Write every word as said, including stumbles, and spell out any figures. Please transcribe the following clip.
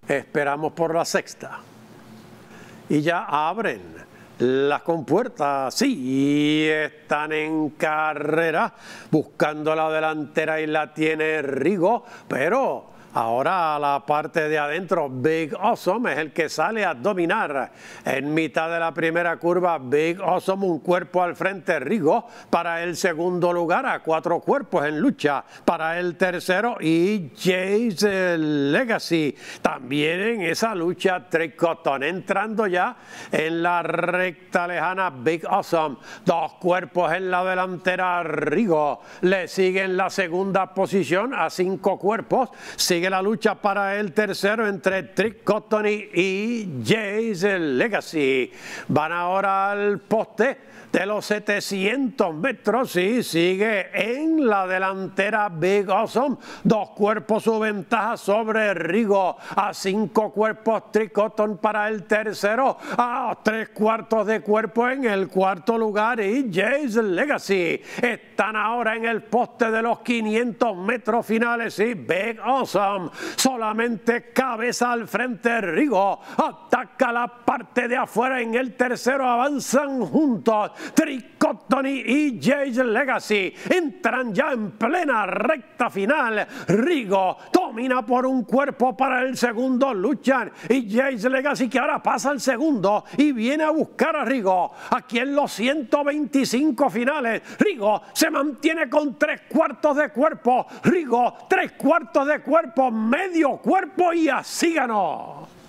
esperamos por la sexta. Y ya abren las compuertas, sí, están en carrera, buscando la delantera y la tiene Rigo, pero ahora a la parte de adentro, Big Awesome es el que sale a dominar. En mitad de la primera curva, Big Awesome, un cuerpo al frente, Rigo para el segundo lugar, a cuatro cuerpos en lucha para el tercero, y Jay's Legacy también en esa lucha. Trick Cotton entrando ya en la recta lejana, Big Awesome, dos cuerpos en la delantera, Rigo le sigue en la segunda posición a cinco cuerpos. Sigue la lucha para el tercero entre Trick Cotton y Jay's Legacy. Van ahora al poste de los setecientos metros y sigue en la delantera Big Awesome. Dos cuerpos su ventaja sobre Rigo. A cinco cuerpos Trick Cotton para el tercero. A tres cuartos de cuerpo en el cuarto lugar y Jay's Legacy. Están ahora en el poste de los quinientos metros finales y Big Awesome solamente cabeza al frente. Rigo ataca la parte de afuera en el tercero. Avanzan juntos Trick Cotton y Jay's Legacy. Entran ya en plena recta final. Rigo domina por un cuerpo para el segundo. Luchan y Jay's Legacy, que ahora pasa al segundo y viene a buscar a Rigo. Aquí en los ciento veinticinco finales, Rigo se mantiene con tres cuartos de cuerpo. Rigo, tres cuartos de cuerpo, medio cuerpo, y así ganó.